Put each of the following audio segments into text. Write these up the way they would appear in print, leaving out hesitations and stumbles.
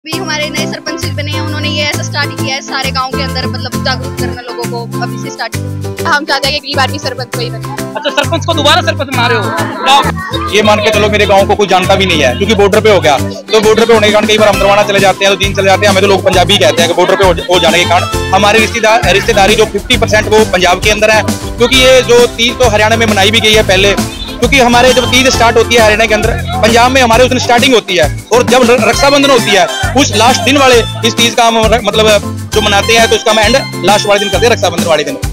भी हमारे नए सरपंच बने हैं, उन्होंने ये ऐसा स्टार्ट किया है सारे गांव के अंदर, मतलब जागरूक करना लोगों को अभी से स्टार्ट। हम चाहते हैं कि अगली बार भी सरपंच वही बने। अच्छा, सरपंच को दोबारा सरपंच बना रहे हो? ये मान के चलो मेरे गांव को कोई जानता भी नहीं है, क्योंकि बॉर्डर पे हो गया। तो बॉर्डर पे होने के कारण कई बार हम दरवाना चले जाते हैं, तो दिन चले जाते हैं, हमें तो लोग पंजाबी कहते हैं कि बॉर्डर पे हो जाने के कारण हमारी रिश्तेदारी जो 50% वो पंजाब के अंदर है। क्योंकि ये जो तीज तो हरियाणा में मनाई भी गई है पहले, क्योंकि हमारे जब तीज स्टार्ट होती है हरियाणा के अंदर, पंजाब में हमारे उस दिन स्टार्टिंग होती है, और जब रक्षाबंधन होती है उस लास्ट दिन वाले इस तीज का हम मतलब जो मनाते हैं, तो उसका हम एंड लास्ट वाले दिन करते हैं, रक्षाबंधन वाले दिन।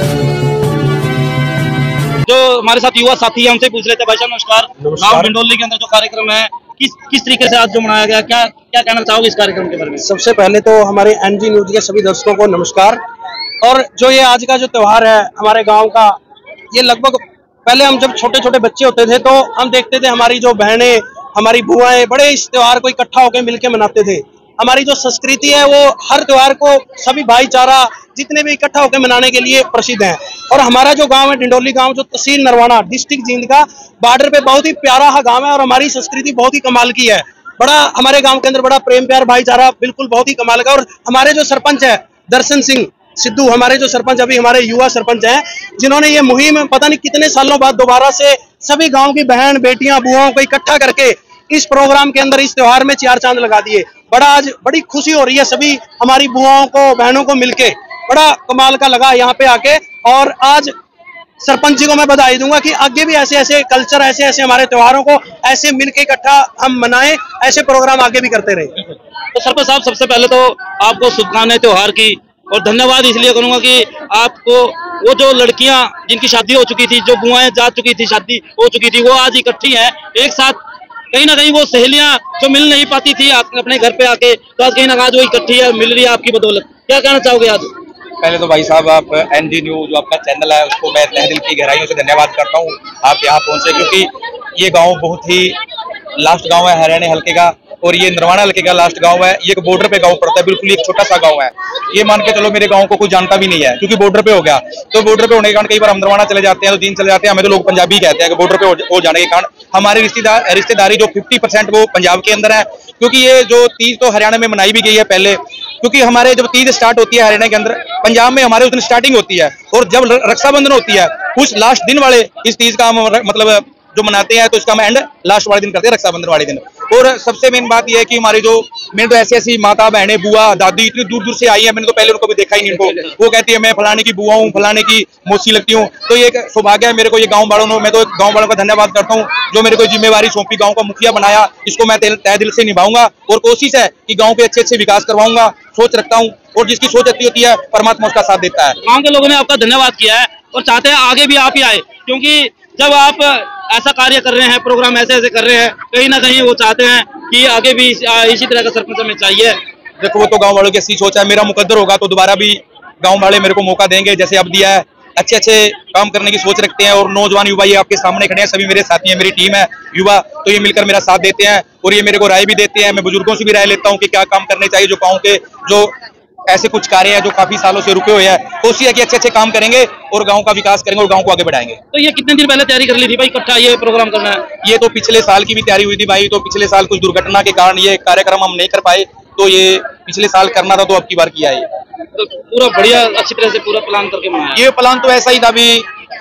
जो हमारे साथ युवा साथी है उनसे पूछ लेते हैं। भाई साहब नमस्कार। गांव डिंडोली के अंदर जो कार्यक्रम है किस तरीके से आज जो मनाया गया, क्या कहना चाहोगे इस कार्यक्रम के बारे में? सबसे पहले तो हमारे एनजी न्यूज के सभी दर्शकों को नमस्कार। और जो ये आज का जो त्योहार है हमारे गांव का, ये लगभग पहले हम जब छोटे छोटे बच्चे होते थे तो हम देखते थे हमारी जो बहनें, हमारी बुआएं बड़े इस त्योहार को इकट्ठा होकर मिलकर मनाते थे। हमारी जो संस्कृति है वो हर त्योहार को सभी भाईचारा जितने भी इकट्ठा होकर मनाने के लिए प्रसिद्ध है। और हमारा जो गांव है डिंडोली गांव, जो तहसील नरवाना डिस्ट्रिक्ट जींद का बॉर्डर पे बहुत ही प्यारा गांव है, और हमारी संस्कृति बहुत ही कमाल की है। बड़ा हमारे गांव के अंदर बड़ा प्रेम प्यार भाईचारा बिल्कुल बहुत ही कमाल का। और हमारे जो सरपंच है दर्शन सिंह सिद्धू, हमारे जो सरपंच अभी हमारे युवा सरपंच हैं, जिन्होंने ये मुहिम पता नहीं कितने सालों बाद दोबारा से सभी गांव की बहन बेटियां बुआओं को इकट्ठा करके इस प्रोग्राम के अंदर इस त्योहार में चार चांद लगा दिए। आज बड़ी खुशी हो रही है सभी हमारी बुआओं को बहनों को मिलके, बड़ा कमाल का लगा यहाँ पे आके। और आज सरपंच जी को मैं बधाई दूंगा कि आगे भी ऐसे ऐसे कल्चर, ऐसे ऐसे हमारे त्योहारों को ऐसे मिलके इकट्ठा हम मनाएं, ऐसे प्रोग्राम आगे भी करते रहे। तो सरपंच साहब सबसे पहले तो आपको शुभकामनाएं त्योहार की, और धन्यवाद इसलिए करूंगा कि आपको वो जो लड़कियां जिनकी शादी हो चुकी थी, जो बुआएं जा चुकी थी, शादी हो चुकी थी, वो आज इकट्ठी हैं एक साथ। कहीं ना कहीं वो सहेलियां जो मिल नहीं पाती थी अपने घर पे आके, तो आज कहीं ना कहीं वो इकट्ठी है, मिल रही है आपकी बदौलत। क्या कहना चाहोगे आज? पहले तो भाई साहब आप एनजी न्यूज जो आपका चैनल है उसको मैं तहे दिल की गहराइयों से धन्यवाद करता हूँ, आप यहाँ पहुंचे, क्योंकि ये गाँव बहुत ही लास्ट गाँव है हरियाणा हल्के का, और ये नरवाना हल्के का लास्ट गांव है। ये एक बॉर्डर पे गांव पड़ता है, बिल्कुल एक छोटा सा गांव है। ये मान के चलो मेरे गांव को कोई जानता भी नहीं है, क्योंकि बॉर्डर पे हो गया। तो बॉर्डर पे होने के कारण कई बार हम नरवाना चले जाते हैं, तो दिन चले जाते हैं, हमें तो लोग पंजाबी कहते हैं कि बॉर्डर पे हो जाने के कारण हमारी रिश्तेदारी जो 50% वो पंजाब के अंदर है। क्योंकि ये जो तीज तो हरियाणा में मनाई भी गई है पहले, क्योंकि हमारे जब तीज स्टार्ट होती है हरियाणा के अंदर, पंजाब में हमारे उस दिन स्टार्टिंग होती है, और जब रक्षाबंधन होती है उस लास्ट दिन वाले इस तीज का हम मतलब जो मनाते हैं, तो उसका हम एंड लास्ट वाले दिन करते हैं, रक्षाबंधन वाले दिन। और सबसे मेन बात यह है कि हमारी जो मैंने तो ऐसी माता बहनें बुआ दादी इतनी दूर दूर से आई है, मैंने तो पहले उनको भी देखा ही नहीं इनको। वो कहती है मैं फलाने की बुआ हूँ, फलाने की मौसी लगती हूँ। तो ये एक सौभाग्य है मेरे को, ये गाँव वालों ने, मैं तो गाँव वालों का धन्यवाद करता हूँ जो मेरे को जिम्मेवारी सौंपी, गाँव का मुखिया बनाया। इसको मैं तहे दिल से निभाऊंगा, और कोशिश है कि गाँव के अच्छे अच्छे विकास करवाऊंगा, सोच रखता हूँ। और जिसकी सोच अच्छी होती है परमात्मा उसका साथ देता है। गाँव के लोगों ने आपका धन्यवाद किया है और चाहते हैं आगे भी आप ही आए, क्योंकि जब आप ऐसा कार्य कर रहे हैं, प्रोग्राम ऐसे ऐसे कर रहे हैं, कहीं ना कहीं वो चाहते हैं कि आगे भी इसी तरह का सरपंच हमें चाहिए। देखो वो तो गांव वालों की ऐसी सोच है, मेरा मुकद्दर होगा तो दोबारा भी गांव वाले मेरे को मौका देंगे, जैसे अब दिया है। अच्छे अच्छे काम करने की सोच रखते हैं, और नौजवान युवा ये आपके सामने खड़े हैं, सभी मेरे साथी हैं, मेरी टीम है युवा, तो ये मिलकर मेरा साथ देते हैं, और ये मेरे को राय भी देते हैं। मैं बुजुर्गों से भी राय लेता हूँ कि क्या काम करने चाहिए, जो गाँव के जो ऐसे कुछ कार्य है जो काफी सालों से रुके हुए हैं, कोशिश है कि अच्छे अच्छे काम करेंगे और गांव का विकास करेंगे और गांव को आगे बढ़ाएंगे। तो ये कितने दिन पहले तैयारी कर ली थी भाई, इकट्ठा ये प्रोग्राम करना है? ये तो पिछले साल की भी तैयारी हुई थी भाई, तो पिछले साल कुछ दुर्घटना के कारण ये कार्यक्रम हम नहीं कर पाए, तो ये पिछले साल करना था, तो अब की बार किया है। तो पूरा बढ़िया अच्छी तरह से पूरा प्लान करके मनाया? ये प्लान तो ऐसा ही था, भी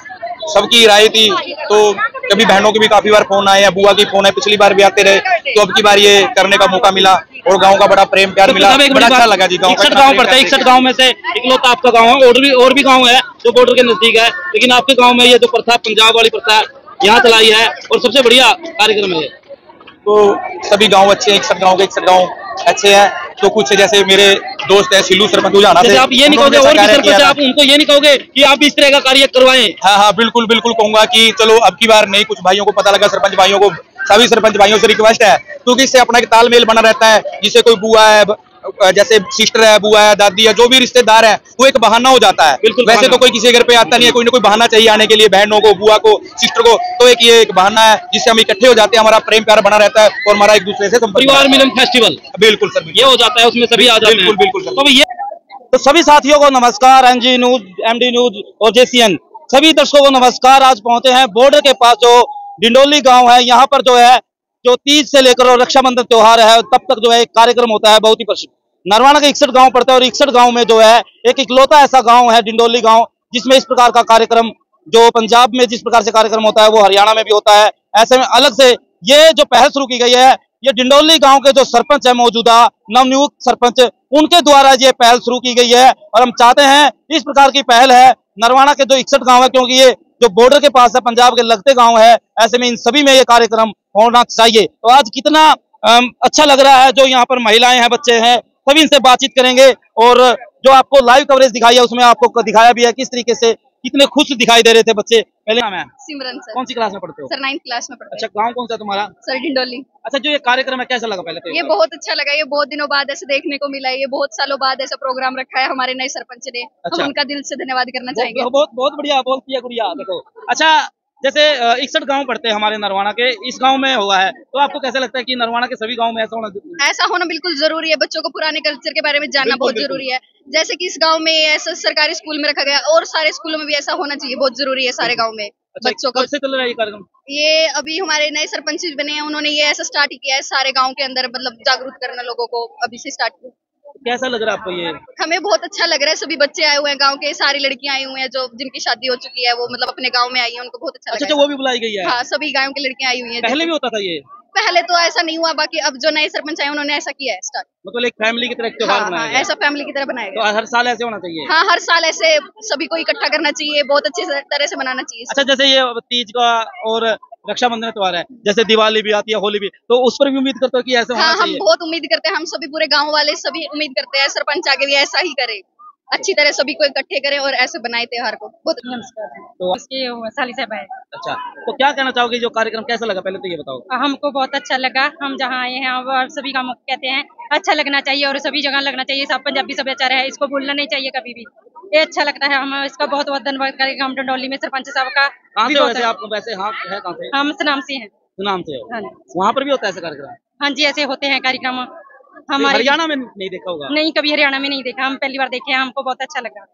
सबकी राय थी, तो कभी बहनों के भी काफी बार फोन आए हैं, बुआ की फोन है, पिछली बार भी आते रहे, तो अब की बार ये करने का मौका मिला, और गांव का बड़ा प्रेम प्यार मिला, बड़ा अच्छा लगा जी। 61 गांव पड़ता है, 61 गांव में से इकलौता आपका गांव है, और भी गांव है जो बॉर्डर के नजदीक है, लेकिन आपके गांव में ये जो प्रथा, पंजाब वाली प्रथा यहाँ चलाई है, और सबसे बढ़िया कार्यक्रम है। तो सभी गाँव अच्छे हैं, 61 गाँव के 61 गाँव अच्छे हैं। तो कुछ जैसे मेरे दोस्त है सिल्लू सरपंच उजाना से, आप ये नहीं कहोगे, और भी सरपंच आप उनको ये नहीं कहोगे कि आप इस तरह का कार्य करवाएं? हाँ बिल्कुल बिल्कुल कहूंगा कि चलो अब की बार नहीं, कुछ भाइयों को पता लगा, सरपंच भाइयों को, सभी सरपंच भाइयों से रिक्वेस्ट है, क्योंकि इससे अपना एक तालमेल बना रहता है। जिसे कोई बुआ है, जैसे सिस्टर है, बुआ है, दादी है, जो भी रिश्तेदार है, वो एक बहाना हो जाता है। वैसे तो कोई किसी घर पे आता नहीं है, कोई ना कोई बहाना चाहिए आने के लिए, बहनों को, बुआ को, सिस्टर को, तो ये एक बहाना है जिससे हम इकट्ठे हो जाते हैं, हमारा प्रेम प्यार बना रहता है, और हमारा एक दूसरे से परिवार मिलन फेस्टिवल। बिल्कुल सर, ये हो जाता है, उसमें सभी आ जाते हैं। बिल्कुल बिल्कुल सर। तो ये तो सभी साथियों को नमस्कार, एनजी न्यूज, एमडी न्यूज और जेसीएन सभी दर्शकों को नमस्कार। आज पहुंचे हैं बॉर्डर के पास जो डिंडोली गांव है, यहाँ पर जो है जो तीज से लेकर और रक्षाबंधन त्योहार है तब तक जो है एक कार्यक्रम होता है बहुत ही प्रसिद्ध। नरवाना के 61 गांव पड़ता है और 61 गांव में जो है एक इकलौता ऐसा गांव है डिंडोली गांव जिसमें इस प्रकार का कार्यक्रम, जो पंजाब में जिस प्रकार से कार्यक्रम होता है वो हरियाणा में भी होता है। ऐसे में अलग से ये जो पहल शुरू की गई है, ये डिंडोली गांव के जो सरपंच है मौजूदा नवनियुक्त सरपंच, उनके द्वारा ये पहल शुरू की गई है और हम चाहते हैं इस प्रकार की पहल है नरवाना के जो 61 गांव है, क्योंकि ये जो बॉर्डर के पास है, पंजाब के लगते गांव है, ऐसे में इन सभी में ये कार्यक्रम होना चाहिए। तो आज कितना अच्छा लग रहा है, जो यहाँ पर महिलाएं हैं, बच्चे हैं, सभी इनसे बातचीत करेंगे और जो आपको लाइव कवरेज दिखाई है उसमें आपको दिखाया भी है किस तरीके से कितने खुश दिखाई दे रहे थे बच्चे। पहले नाम है सिमरन सर। कौन सी क्लास में पढ़ते हो? सर 9th क्लास में पढ़ते अच्छा, गांव कौन सा तुम्हारा? सर डिंडोली। अच्छा, जो ये कार्यक्रम है कैसा लगा पहले तो? ये बहुत अच्छा लगा, ये बहुत दिनों बाद ऐसे देखने को मिला है, ये बहुत सालों बाद ऐसा प्रोग्राम रखा है हमारे नए सरपंच ने। अच्छा। हम उनका दिल से धन्यवाद करना चाहेंगे। बहुत बहुत बढ़िया बोलती है गुड़िया। देखो, अच्छा जैसे 61 गांव पड़ते हैं हमारे नरवाना के, इस गांव में हुआ है, तो आपको कैसा लगता है कि नरवाना के सभी गांव में ऐसा होना जरूरी है? ऐसा होना बिल्कुल जरूरी है, बच्चों को पुराने कल्चर के बारे में जानना बहुत जरूरी है। जैसे कि इस गांव में ऐसा सरकारी स्कूल में रखा गया और सारे स्कूलों में भी ऐसा होना चाहिए, बहुत जरूरी है सारे गांव में बच्चों को। कब से चल रहा है ये कार्यक्रम? ये अभी हमारे नए सरपंच बने हैं, उन्होंने ये ऐसा स्टार्ट किया है सारे गांव के अंदर, मतलब जागरूक करना लोगों को, अभी से स्टार्ट किया। कैसा लग रहा है आपको ये? हमें बहुत अच्छा लग रहा है, सभी बच्चे आए हुए हैं गांव के, सारी लड़कियां आई हुई हैं जो जिनकी शादी हो चुकी है, वो मतलब अपने गांव में आई है, उनको बहुत अच्छा लगा। अच्छा, वो भी बुलाई गई है? हाँ, सभी गांव की लड़कियां आई हुई हैं। पहले भी होता था ये? पहले तो ऐसा नहीं हुआ, बाकी अब जो नए सरपंच आए उन्होंने ऐसा किया है स्टार्ट। मतलब एक फैमिली की तरह त्योहार बनाया गया। ऐसा फैमिली की तरह बनाया गया। तो हर साल ऐसे होना चाहिए? हाँ, हर साल ऐसे सभी को इकट्ठा करना चाहिए, बहुत अच्छे तरह से मनाना चाहिए। अच्छा, जैसे ये तीज का और रक्षाबंधन त्योहार है, जैसे दिवाली भी आती है, होली भी, तो उस पर भी उम्मीद करते हो कि ऐसे होना चाहिए? हम बहुत उम्मीद करते हैं, हम सभी पूरे गाँव वाले सभी उम्मीद करते हैं सरपंच आगे भी ऐसा ही करे, अच्छी तरह सभी को इकट्ठे करें और ऐसे बनाए त्योहार को। बहुत नमस्कार। तो साली साहब है। अच्छा, तो क्या कहना चाहोगे, जो कार्यक्रम कैसा लगा पहले तो ये बताओ? हमको बहुत अच्छा लगा, हम जहाँ आए हैं और सभी गाँव कहते हैं अच्छा लगना चाहिए और सभी जगह लगना चाहिए, सब पंजाबी सभ्याचार है, इसको भूलना नहीं चाहिए कभी भी, ये अच्छा लगता है। हम इसका बहुत बहुत धन्यवाद करेंगे हम डंडौली में सरपंच साहब का। कहाँ से वैसे आप? वैसे हाँ है कहाँ से? हम सुनाम से हैं। सुनाम से हो? हाँ, वहाँ पर भी होता है ऐसा कार्यक्रम? हाँ जी, ऐसे होते हैं कार्यक्रम हमारे। हरियाणा में नहीं देखा होगा? नहीं, कभी हरियाणा में नहीं देखा, हम पहली बार देखे हैं, हमको बहुत अच्छा लगा।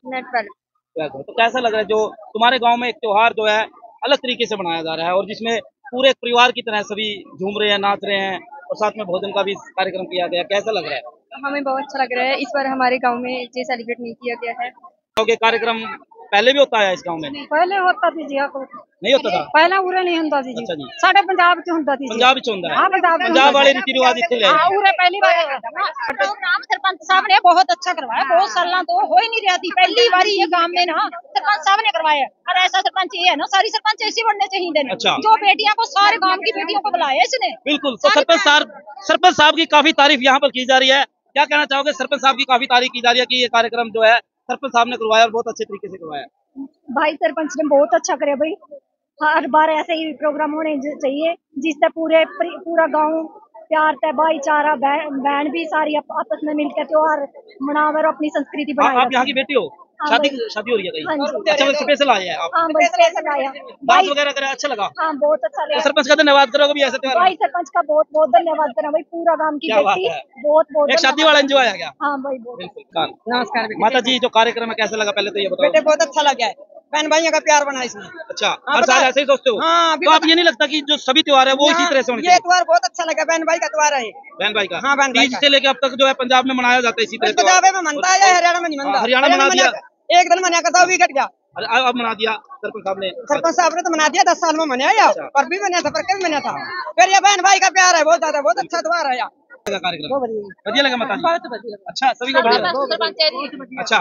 तो कैसा लग रहा है जो तुम्हारे गांव में एक त्योहार जो है अलग तरीके से मनाया जा रहा है और जिसमें पूरे परिवार की तरह सभी झूम रहे हैं, नाच रहे हैं और साथ में भोजन का भी कार्यक्रम किया गया, कैसा लग रहा है? हमें बहुत अच्छा लग रहा है, इस बार हमारे गाँव में ये सेलिब्रेट नहीं किया गया है। कार्यक्रम पहले भी होता है इस गांव में? पहले होता थी जी, नहीं होता था पहले उरे नहीं होता जी। अच्छा जी, साढ़े पंजाब च होता थी। पंजाब च होता है? हाँ, पंजाब वाले रीति रिवाज इतने ले उरे पहली बार प्रोग्राम सरपंच साहब ने बहुत अच्छा करवाया, बहुत साल तो हो ही नहीं रहा थी, पहली बार ये गांव में ना सरपंच साहब ने करवाया। और ऐसा सरपंच ये है ना, सारी सरपंच ऐसी बनने चाहिए। अच्छा। जो बेटियां को, सारे गांव की बेटियों को बुलाया इसने। बिल्कुल, तो सरपंच साहब की काफी तारीफ यहाँ पर की जा रही है। क्या कहना चाहोगे? सरपंच साहब की काफी तारीफ की जा रही है कि ये कार्यक्रम जो है सरपंच साहब ने करवाया और बहुत अच्छे तरीके से करवाया। भाई सरपंच ने बहुत अच्छा करे भाई, हर बार ऐसे ही प्रोग्राम होने चाहिए जिससे पूरा गांव प्यार से भाईचारा, बहन भी सारी आपस में मिलकर त्योहार मनावर अपनी संस्कृति बनाए। आप यहाँ की बेटी हो? शादी हो रही है कहीं? अच्छा, स्पेशल आए हैं आप? हाँ भाई, स्पेशल आया। डांस वगैरह करा, अच्छा लगा? हाँ, बहुत अच्छा लगा। तो सरपंच का धन्यवाद करोगे भी ऐसे त्योहार? भाई सरपंच का बहुत बहुत धन्यवाद करा भाई, पूरा गांव की बेटी बहुत एक शादी वाला एंजॉय आ गया। हाँ भाई, बहुत। नमस्कार माता जी, जो कार्यक्रम है कैसा लगा पहले तो ये बताओ? बेटे बहुत अच्छा लगा है, बहन भाइयों का प्यार बना इसमें। अच्छा, हर साल ऐसे ही सोचते हो? हाँ, तो आप ये नहीं लगता कि जो सभी त्योहार है वो इसी तरह से होने चाहिए? ये त्योहार बहुत अच्छा लगा, बहन भाई का त्योहार है। बहन भाई का? हाँ, बहन भाई तीज से लेके अब तक जो है पंजाब में मनाया जाता है इसी तरह? पंजाब में मनता है, हरियाणा में नहीं मनता। हरियाणा में मना दिया, एक दिन मना करता, भी कट गया। अब मना दिया सरपंच साहब ने? सरपंच साहब ने तो मना दिया, 10 साल में मनाया, पर भी मना था, पर कभी मना था। फिर ये बहन भाई का प्यार है बहुत ज्यादा, बहुत अच्छा त्योहार है। कार्यक्रम बढ़िया लगा माता जी? अच्छा, सभी को बढ़िया? अच्छा,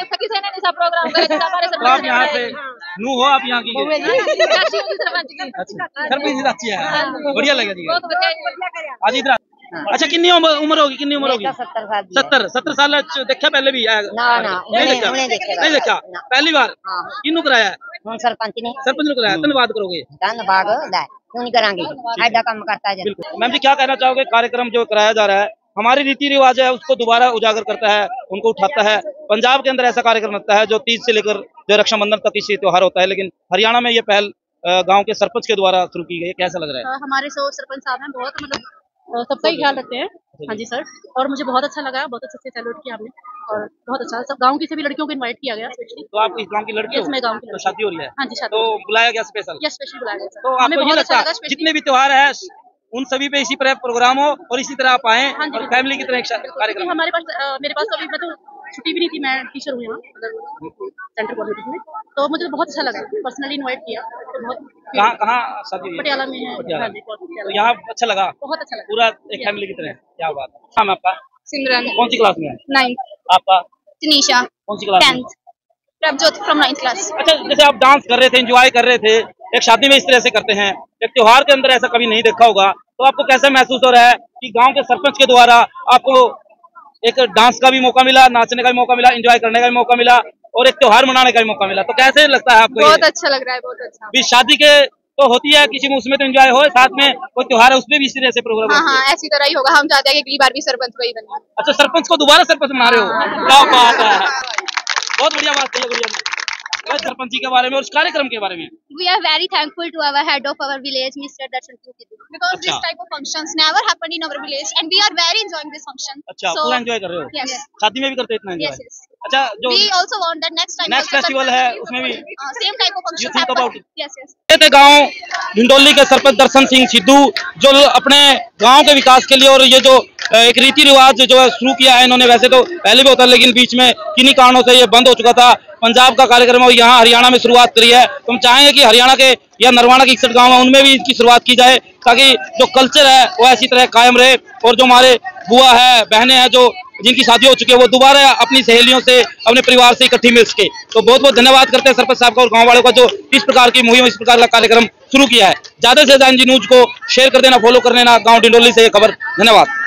तो आप यहाँ से नू हो, आप यहाँ की? सरपंच अच्छी है, बढ़िया लगा जी। आज इधर अच्छा, कितनी उम्र होगी? 70 साल देखा पहले भी? नहीं देखा, पहली बार? किन्नू कराया? सरपंच ने कराया। धन्यवाद करोगे? धन्यवाद क्यों नहीं करांगे, ऐसा काम करता है। बिल्कुल। मैम जी, क्या कहना चाहोगे? कार्यक्रम जो कराया जा रहा है हमारी रीति रिवाज है उसको दोबारा उजागर करता है, उनको उठाता है। पंजाब के अंदर ऐसा कार्यक्रम होता है जो तीज से लेकर जो रक्षाबंधन तक इसी त्योहार होता है, लेकिन हरियाणा में ये पहल गांव के सरपंच के द्वारा शुरू की गई है, कैसा लग रहा है? हमारे सरपंच साहब हैं, बहुत मतलब सबका ही ख्याल रखते हैं। हाँ जी सर, और मुझे बहुत अच्छा लगा, बहुत अच्छे से सेलिब्रेट किया हमने और बहुत अच्छा। सब गांव की सभी लड़कियों को इनवाइट किया गया स्पेशली। तो आप इस गांव की लड़की हो? मैं गांव की तो शादी हो रही है? हाँ जी, शादी। तो बुलाया गया स्पेशल? यस, स्पेशल बुलाया गया। तो आपको ये लगता है जितने भी त्योहार है उन सभी पे इसी तरह प्रोग्राम हो और इसी तरह आप आए और फैमिली की तरह एक कार्यक्रम। हमारे पास मेरे पास तो अभी मतलब छुट्टी भी नहीं थी, मैं टीचर हूँ यहाँ सेंटर कॉलेज में, तो मुझे बहुत अच्छा लगा, पर्सनली इनवाइट किया तो बहुत। कहाँ शादी हुई? पटियाला में है। तो यहाँ अच्छा लगा? बहुत अच्छा लगा, पूरा एक फैमिली की तरह। क्या बात है। नाम आपका? सिमरन। कौन सी क्लास में है? 9th। आपका? तनीषा। कौन सी क्लास में? 10th। Prabhjot from 9th class. अच्छा, जैसे आप डांस कर रहे थे, एंजॉय कर रहे थे, एक शादी में इस तरह से करते हैं, एक त्योहार के अंदर ऐसा कभी नहीं देखा होगा, तो आपको कैसा महसूस हो रहा है कि गांव के सरपंच के द्वारा आपको एक डांस का भी मौका मिला, नाचने का भी मौका मिला, एंजॉय करने का भी मौका मिला और एक त्योहार मनाने का भी मौका मिला, तो कैसे लगता है आपको? बहुत अच्छा लग रहा है, बहुत अच्छा। भी शादी के तो होती है किसी में, उसमें तो एंजॉय हो, साथ में कोई त्योहार है उसमें भी इसी तरह से प्रोग्राम। हाँ, ऐसी तरह ही होगा। हम चाहते हैं कि अगली बार भी सरपंच वही बने। अच्छा, सरपंच को दोबारा सरपंच बना रहे हो? क्या बात है, बहुत बढ़िया बात है, बढ़िया। सरपंच जी के बारे में और इस कार्यक्रम के बारे में। We are very thankful to our head of our village, Mr. Darshan Kiddu, because this type of functions never happen in our village, and we are very enjoying this function. अच्छा, पूरा एंजॉय कर रहे हो? Yes. शादी में भी करते इतना एंजॉय? Yes. अच्छा, जो We also want that next time. Next festival है उसमें भी same type of functions think happen. about it. Yes. ये थे गांव ढिंडोली के सरपंच दर्शन सिंह सिद्धू, जो अपने गांव के विकास के लिए और ये जो एक रीति रिवाज जो है शुरू किया है इन्होंने, वैसे तो पहले भी होता है लेकिन बीच में किन्हीं कारणों से ये बंद हो चुका था। पंजाब का कार्यक्रम और यहाँ हरियाणा में शुरुआत करी है, तो हम चाहेंगे कि हरियाणा के या नरवाना के 61 गाँव है उनमें भी इसकी शुरुआत की जाए, ताकि जो कल्चर है वो ऐसी तरह कायम रहे और जो हमारे बुआ है, बहनें हैं जो जिनकी शादी हो चुकी है, वो दोबारा अपनी सहेलियों से, अपने परिवार से इकट्ठी मिल सके। तो बहुत बहुत धन्यवाद करते हैं सरपंच साहब का और गाँव वालों का जो इस प्रकार की मुहिम, इस प्रकार का कार्यक्रम शुरू किया है। ज्यादा से ज्यादा NG न्यूज को शेयर कर देना, फॉलो कर लेना। गाँव ढिंडोली से ये खबर। धन्यवाद।